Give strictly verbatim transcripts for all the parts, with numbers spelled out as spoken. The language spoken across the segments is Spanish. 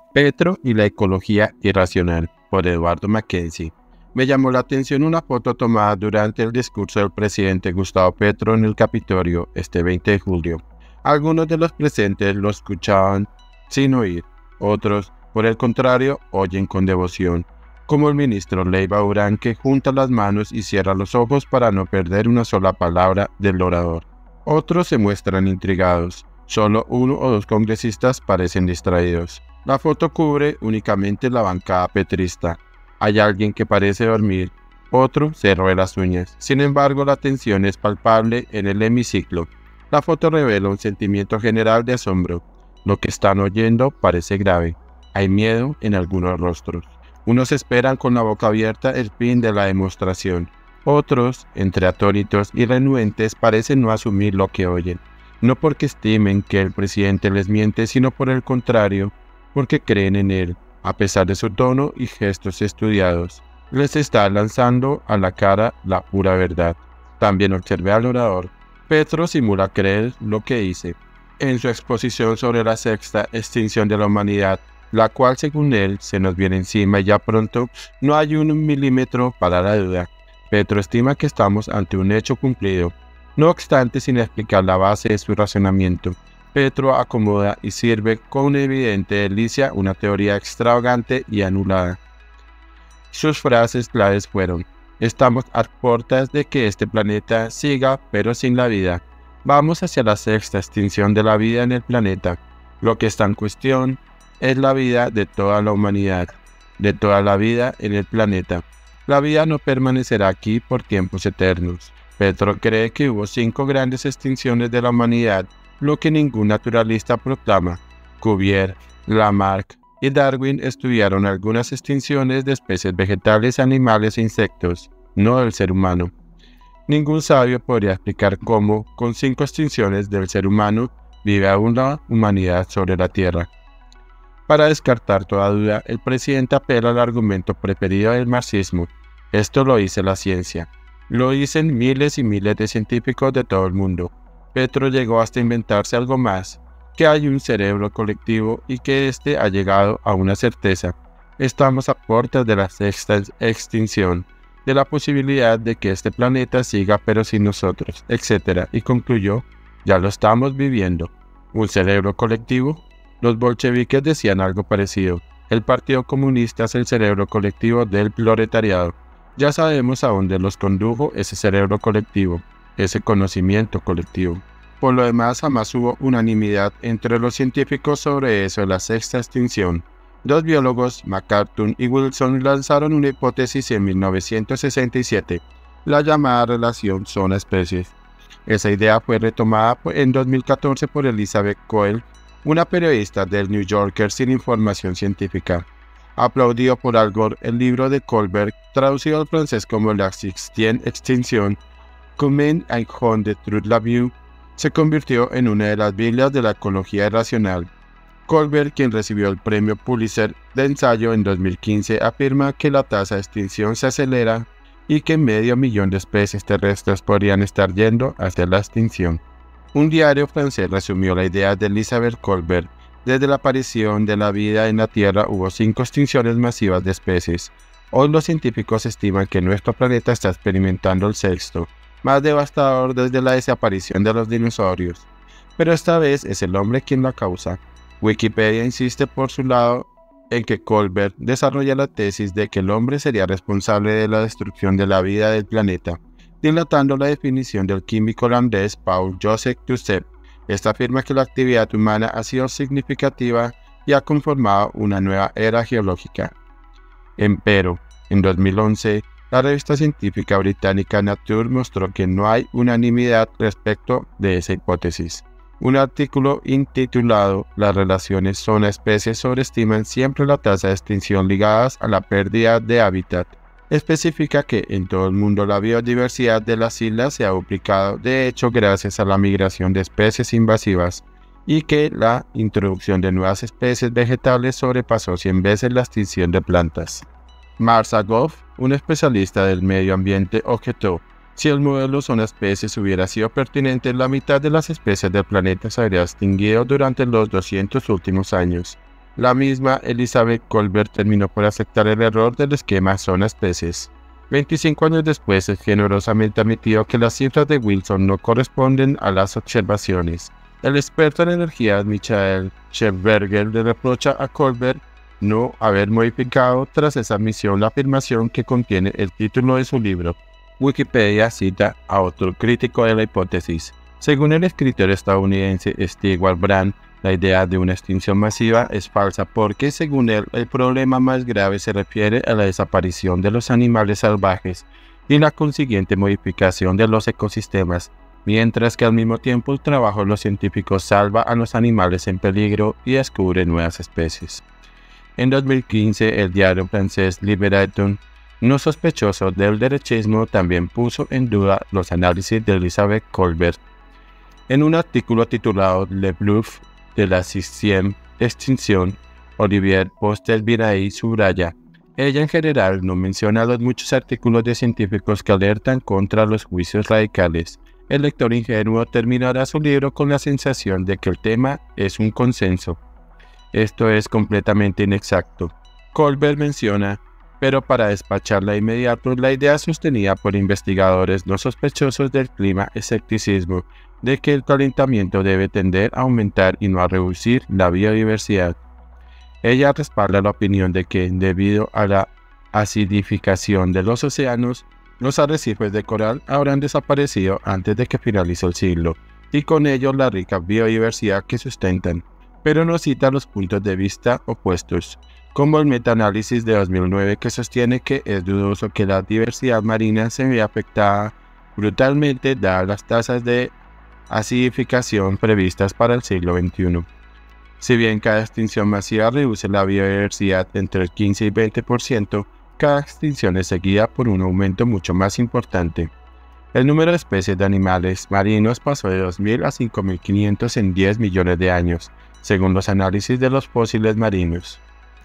Petro y la ecología irracional, por Eduardo Mackenzie. Me llamó la atención una foto tomada durante el discurso del presidente Gustavo Petro en el Capitolio este veinte de julio. Algunos de los presentes lo escuchaban sin oír, otros, por el contrario, oyen con devoción, como el ministro Leiva Urán, que junta las manos y cierra los ojos para no perder una sola palabra del orador. Otros se muestran intrigados. Solo uno o dos congresistas parecen distraídos. La foto cubre únicamente la bancada petrista. Hay alguien que parece dormir, otro se roe las uñas. Sin embargo, la tensión es palpable en el hemiciclo. La foto revela un sentimiento general de asombro. Lo que están oyendo parece grave. Hay miedo en algunos rostros. Unos esperan con la boca abierta el fin de la demostración. Otros, entre atónitos y renuentes, parecen no asumir lo que oyen. No porque estimen que el presidente les miente, sino por el contrario, porque creen en él, a pesar de su tono y gestos estudiados. Les está lanzando a la cara la pura verdad. También observé al orador. Petro simula creer lo que dice. En su exposición sobre la sexta extinción de la humanidad, la cual según él se nos viene encima y ya pronto, no hay un milímetro para la duda. Petro estima que estamos ante un hecho cumplido. No obstante, sin explicar la base de su razonamiento, Petro acomoda y sirve con evidente delicia una teoría extravagante y anulada. Sus frases claves fueron: estamos a puertas de que este planeta siga, pero sin la vida. Vamos hacia la sexta extinción de la vida en el planeta. Lo que está en cuestión es la vida de toda la humanidad, de toda la vida en el planeta. La vida no permanecerá aquí por tiempos eternos. Petro cree que hubo cinco grandes extinciones de la humanidad, lo que ningún naturalista proclama. Cuvier, Lamarck y Darwin estudiaron algunas extinciones de especies vegetales, animales e insectos, no del ser humano. Ningún sabio podría explicar cómo, con cinco extinciones del ser humano, vive aún la humanidad sobre la Tierra. Para descartar toda duda, el presidente apela al argumento preferido del marxismo. Esto lo dice la ciencia. Lo dicen miles y miles de científicos de todo el mundo. Petro llegó hasta inventarse algo más, que hay un cerebro colectivo y que éste ha llegado a una certeza. Estamos a puertas de la sexta extinción, de la posibilidad de que este planeta siga pero sin nosotros, etcétera. Y concluyó: ya lo estamos viviendo. ¿Un cerebro colectivo? Los bolcheviques decían algo parecido. El Partido Comunista es el cerebro colectivo del proletariado. Ya sabemos a dónde los condujo ese cerebro colectivo, ese conocimiento colectivo. Por lo demás, jamás hubo unanimidad entre los científicos sobre eso de la sexta extinción. Dos biólogos, McCarthy y Wilson, lanzaron una hipótesis en mil novecientos sesenta y siete, la llamada relación zona-especies. Esa idea fue retomada en dos mil catorce por Elizabeth Coel, una periodista del New Yorker sin información científica. Aplaudido por Al Gore, el libro de Kohlberg, traducido al francés como La sextième extinción, Comment un homme de truth la vue, se convirtió en una de las Biblias de la ecología irracional. Kohlberg, quien recibió el premio Pulitzer de ensayo en dos mil quince, afirma que la tasa de extinción se acelera y que medio millón de especies terrestres podrían estar yendo hacia la extinción. Un diario francés resumió la idea de Elizabeth Kohlberg. Desde la aparición de la vida en la Tierra hubo cinco extinciones masivas de especies. Hoy los científicos estiman que nuestro planeta está experimentando el sexto, más devastador desde la desaparición de los dinosaurios. Pero esta vez es el hombre quien la causa. Wikipedia insiste por su lado en que Kohlberg desarrolla la tesis de que el hombre sería responsable de la destrucción de la vida del planeta, dilatando la definición del químico holandés Paul-Joseph Duceppe. Esta afirma que la actividad humana ha sido significativa y ha conformado una nueva era geológica. Empero, en dos mil once, la revista científica británica Nature mostró que no hay unanimidad respecto de esa hipótesis. Un artículo intitulado «Las relaciones zona-especie sobreestiman siempre la tasa de extinción ligadas a la pérdida de hábitat». Especifica que en todo el mundo la biodiversidad de las islas se ha duplicado, de hecho gracias a la migración de especies invasivas, y que la introducción de nuevas especies vegetales sobrepasó cien veces la extinción de plantas. Martha Goff, un especialista del medio ambiente, objetó: si el modelo zona-especies hubiera sido pertinente, la mitad de las especies del planeta se habría extinguido durante los doscientos últimos años. La misma Elizabeth Kolbert terminó por aceptar el error del esquema zona-especies. veinticinco años después, es generosamente admitió que las cifras de Wilson no corresponden a las observaciones. El experto en energía Michael Scherberger le reprocha a Kolbert no haber modificado tras esa admisión la afirmación que contiene el título de su libro. Wikipedia cita a otro crítico de la hipótesis. Según el escritor estadounidense Stewart Brand, la idea de una extinción masiva es falsa porque, según él, el problema más grave se refiere a la desaparición de los animales salvajes y la consiguiente modificación de los ecosistemas, mientras que al mismo tiempo el trabajo de los científicos salva a los animales en peligro y descubre nuevas especies. En dos mil quince, el diario francés Libération, no sospechoso del derechismo, también puso en duda los análisis de Elizabeth Kolbert. En un artículo titulado Le Bluff de la sixième extinción, Olivier Postel-Viraille subraya: ella en general no menciona los muchos artículos de científicos que alertan contra los juicios radicales. El lector ingenuo terminará su libro con la sensación de que el tema es un consenso. Esto es completamente inexacto. Kolbert menciona, pero para despacharla de inmediato, la idea sostenida por investigadores no sospechosos del clima escepticismo de que el calentamiento debe tender a aumentar y no a reducir la biodiversidad. Ella respalda la opinión de que, debido a la acidificación de los océanos, los arrecifes de coral habrán desaparecido antes de que finalice el siglo, y con ello la rica biodiversidad que sustentan, pero no cita los puntos de vista opuestos, como el metaanálisis de dos mil nueve que sostiene que es dudoso que la diversidad marina se vea afectada brutalmente dadas las tasas de acidificación previstas para el siglo veintiuno. Si bien cada extinción masiva reduce la biodiversidad entre el quince y veinte por ciento, cada extinción es seguida por un aumento mucho más importante. El número de especies de animales marinos pasó de dos mil a cinco mil quinientos en diez millones de años, según los análisis de los fósiles marinos.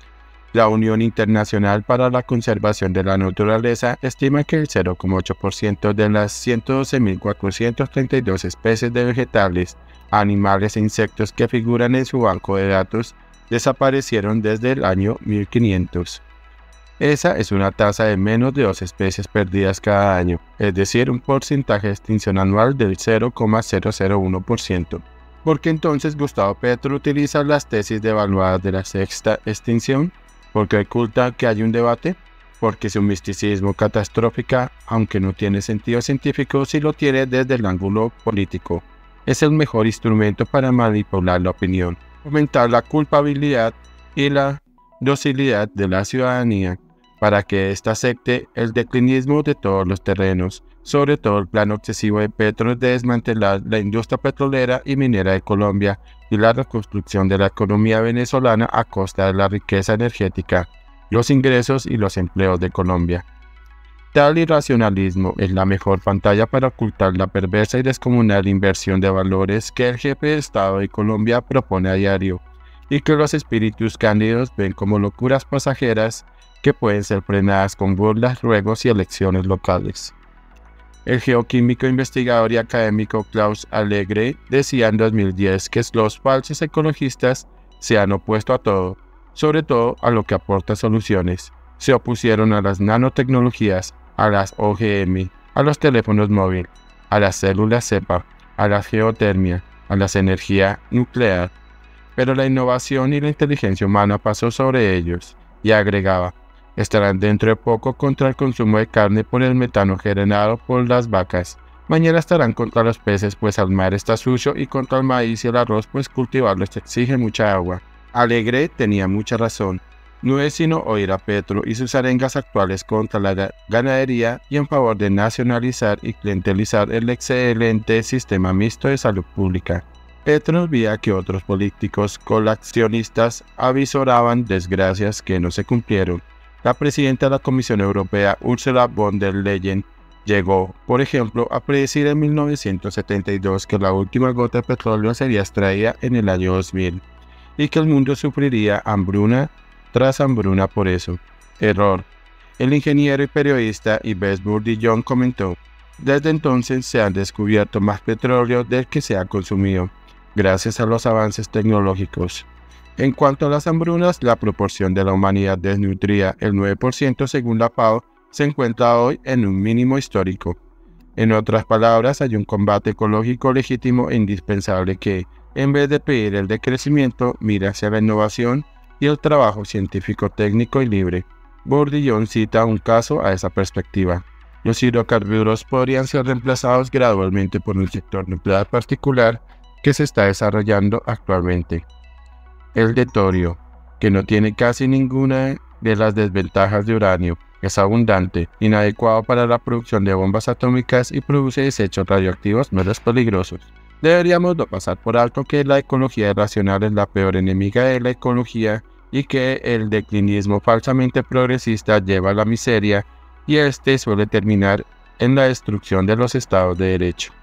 La Unión Internacional para la Conservación de la Naturaleza estima que el cero coma ocho por ciento de las ciento doce mil cuatrocientas treinta y dos especies de vegetales, animales e insectos que figuran en su banco de datos desaparecieron desde el año mil quinientos. Esa es una tasa de menos de dos especies perdidas cada año, es decir, un porcentaje de extinción anual del cero coma cero cero uno por ciento. ¿Por qué entonces Gustavo Petro utiliza las tesis devaluadas de la sexta extinción? ¿Porque oculta que hay un debate? Porque su misticismo catastrófica, aunque no tiene sentido científico, sí lo tiene desde el ángulo político. Es el mejor instrumento para manipular la opinión, aumentar la culpabilidad y la docilidad de la ciudadanía, para que ésta acepte el declinismo de todos los terrenos, sobre todo el plan obsesivo de Petro de desmantelar la industria petrolera y minera de Colombia y la reconstrucción de la economía venezolana a costa de la riqueza energética, los ingresos y los empleos de Colombia. Tal irracionalismo es la mejor pantalla para ocultar la perversa y descomunal inversión de valores que el jefe de Estado de Colombia propone a diario, y que los espíritus cándidos ven como locuras pasajeras que pueden ser frenadas con burlas, ruegos y elecciones locales. El geoquímico, investigador y académico Klaus Allegre decía en dos mil diez que los falsos ecologistas se han opuesto a todo, sobre todo a lo que aporta soluciones. Se opusieron a las nanotecnologías, a las O G M, a los teléfonos móviles, a las células cepa, a la geotermia, a la energía nuclear. Pero la innovación y la inteligencia humana pasó sobre ellos, y agregaba: estarán dentro de poco contra el consumo de carne por el metano generado por las vacas. Mañana estarán contra los peces, pues el mar está sucio, y contra el maíz y el arroz, pues cultivarlos exige mucha agua. Alegre tenía mucha razón. No es sino oír a Petro y sus arengas actuales contra la ganadería y en favor de nacionalizar y clientelizar el excelente sistema mixto de salud pública. Petro olvida que otros políticos colacionistas avisoraban desgracias que no se cumplieron. La presidenta de la Comisión Europea, Ursula von der Leyen, llegó, por ejemplo, a predecir en mil novecientos setenta y dos que la última gota de petróleo sería extraída en el año dos mil y que el mundo sufriría hambruna tras hambruna por eso. Error. El ingeniero y periodista Yves Bourdillon comentó: desde entonces se han descubierto más petróleo del que se ha consumido, gracias a los avances tecnológicos. En cuanto a las hambrunas, la proporción de la humanidad desnutrida, el nueve por ciento según la FAO, se encuentra hoy en un mínimo histórico. En otras palabras, hay un combate ecológico legítimo e indispensable que, en vez de pedir el decrecimiento, mira hacia la innovación y el trabajo científico técnico y libre. Bourdillon cita un caso a esa perspectiva. Los hidrocarburos podrían ser reemplazados gradualmente por un sector nuclear particular que se está desarrollando actualmente. El de torio, que no tiene casi ninguna de las desventajas de uranio, es abundante, inadecuado para la producción de bombas atómicas y produce desechos radioactivos menos peligrosos. Deberíamos no pasar por alto que la ecología irracional es la peor enemiga de la ecología y que el declinismo falsamente progresista lleva a la miseria y este suele terminar en la destrucción de los estados de derecho.